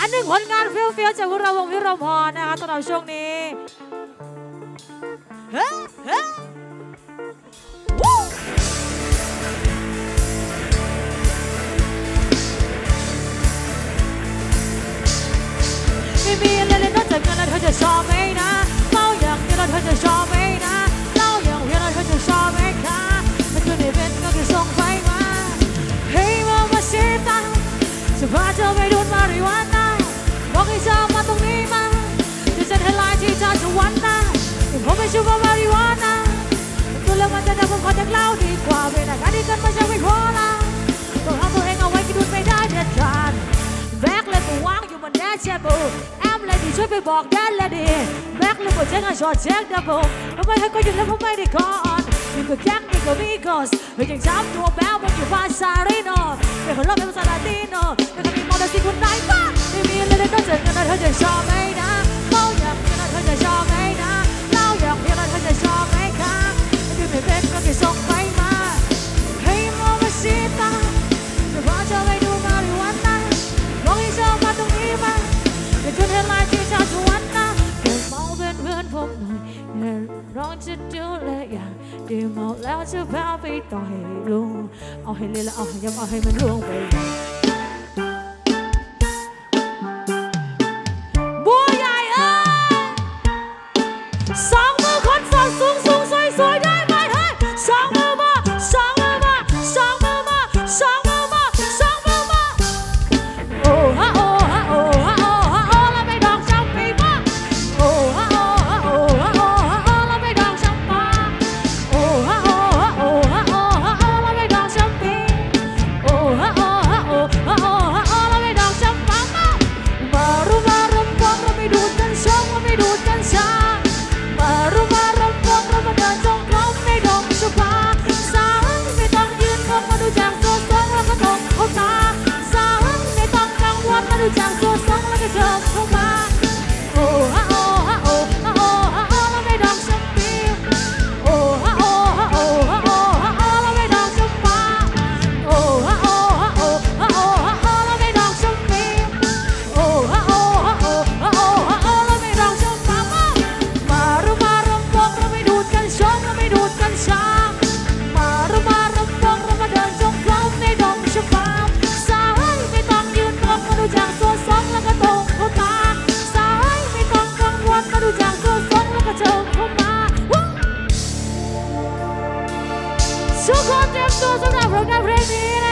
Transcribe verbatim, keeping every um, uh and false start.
อันหนึ่งผลงานเฟี้ยวๆจากพวกเราวงวิรพรนะคะตลอดช่วงนี้เฮ้เฮ้ไม่มีอะไรเลยนอกจากเงินแล้วเธอจะชอบไหมนะเล่าอย่างนี้แล้วเธอจะชอบไหมนะเล่าอย่างนี้แล้วเธอจะชอบไหมคะถ้าเธอได้เป็นก็คือส่งไปมาเฮ้ยมามาเสียตังจะพาเธอไปดูมาริวาน่าบอกให้เธอมาตรงนี้มาจะจะให้ลายที่เธอจะวันนะผมไม่ชื่อว่ามาริวาน่าตัวเรื่องมันจะได้ผมขอจากเล่าดีกว่าเป็นอะไรที่กันมาจะไม่พอละต้องเอาตัวเองเอาไว้กินดูไม่ได้เด็ดขาดแบกเลยก็วางอยู่บนแดชเบอร์แอมเลยดีช่วยไปบอกแดนเลยดีแบกเลยก็เช็คให้ช็อตเช็คดับเบิลทำไมให้ก็หยุดแล้วผมไม่ได้ก่อนนี่ก็แก๊งนี่ก็มีกอสเฮ้ยยังช้ำตัวแบ๊วมันอยู่ภาษาเรโน่เป็นคนเล่าเป็นภาษาลาติโน่แต่ก็มีมอเตอร์ไซค์คนไหนบ้างไม่มีอะไรเลยต้องเจอกันนะเธอจะชอบไหมนะเล่าอย่างนี้นะเธอจะชอบไหมนะเล่าอย่างนี้นะเธอจะชอบไหมคะไม่ไม่เป็นก็แค่ส่งไปมาให้มองมาสิตาจะพาเธอไปดูมาริวาน่าบอกให้เธอมาตรงนี้มาจะชวนให้ลายที่เธอจะวันนะเก็บเมาเป็นเพื่อนผมหน่อยอย่าร้องจะดูเลยอย่างดีเมาแล้วจะพาไปต่อให้ลุงเอาให้เลยแล้วเอาให้ย้ำเอาให้มันร่วงไปบัวใหญ่เอ้ยสองมือคนสดสูงสูงสวยสวยได้ไหมเฮ้ยสองมือมาสองมือมาสองมือมาสองมือมาสองมือมาโอ้ฮะโอ้ฮะโอ้ฮะโอ้ฮะโอ้แล้วไม่ดอกจำปีมาโอ้ฮะโอ้ฮะโอ้ฮะโอ้ฮะโอ้แล้วไม่ดอกจำปาโอ้ฮะโอ้ฮะโอ้ฮะโอ้ฮะโอ้แล้วไม่ดอกจำปีโอ้ฮะโอ้ฮะโอ้ฮะโอ้ฮะโอ้แล้วไม่ดอกจำปามามารุมารำวงเราไม่ดูดกันช่องเราไม่ดูดกันชามารุมารำวงเรามาเดินจงกรมในดงชบาสาวไม่ต้องยืนมองมาดูจากตัวสองแล้วก็ตรงเข้าตาสาวไม่ต้องกังวลมาดูจากตัวสองแล้วก็เดินเข้ามาโอ้ฮะโอ้ฮะโอ้ฮะโอ้ฮะโอ้แล้วไม่ดอกจำปีโอ้ฮะโอ้ฮะโอ้ฮะโอ้ฮะโอ้แล้วไม่ดอกจำปาโอ้ฮะโอ้ฮะโอ้ฮะโอ้ฮะโอ้แล้วไม่ดอกจำปีโอ้ฮะโอ้ฮะโอ้ฮะโอ้ฮะโอ้แล้วไม่ดอกจำปามามารุมารำวงเราไม่ดูดกันชงเราไม่ดูดกันชามารุมารำวงเรามาเดินจงกรมในดงชบาสายไม่ต้องยืนมองมาดูจากตัวสองแล้วก็ตรงเข้าตาสายไม่ต้องกังวลมาดูจากตัวสองแล้วก็เจอเข้ามาทุกคนเตรียมตัวสำหรับผลงานเพลงนี้นะ